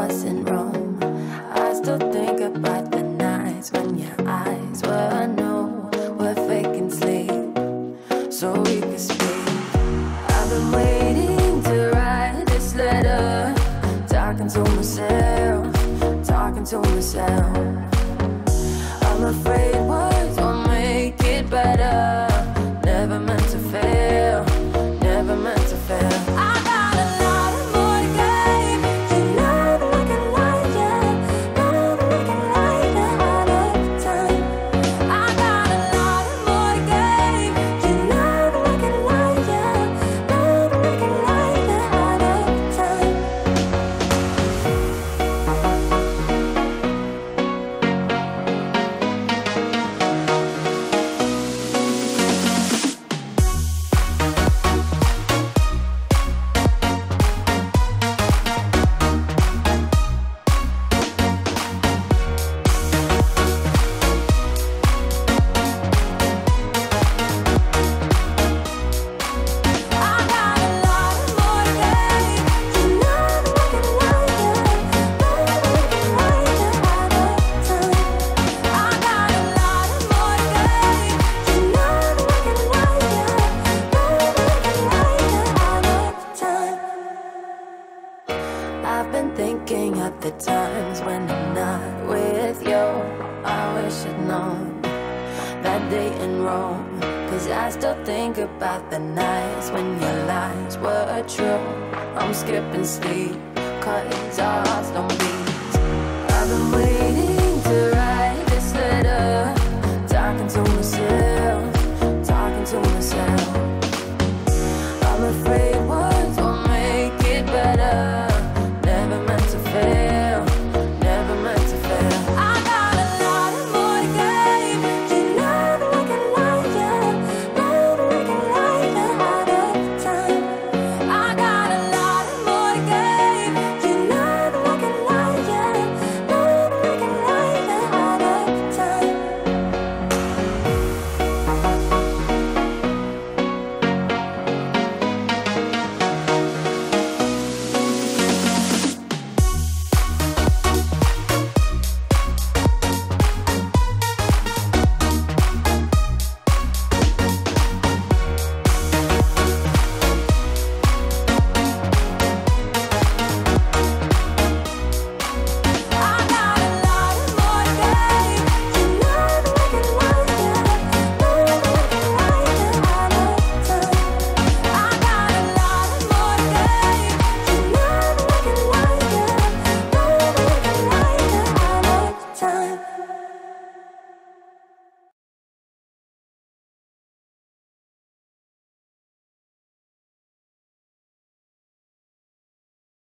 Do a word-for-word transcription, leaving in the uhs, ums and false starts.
wasn't wrong. I still think about the nights when your eyes were no, were faking sleep, so we could speak. I've been waiting to write this letter, talking to myself, talking to myself. I'm afraid words won't make it better. Never meant to fail, never meant to fail. I got a lot more to gain. You never look at light, yeah. Never look at light, yeah, all the time. I got a lot more to gain. You never look at light, yeah. Never look at light, yeah, all the time. I've been thinking of the times when I'm not with you. I wish I'd known that day in Rome, 'cause I still think about the nights when your lies were true. I'm skipping sleep 'cause our hearts don't beat. I've been waiting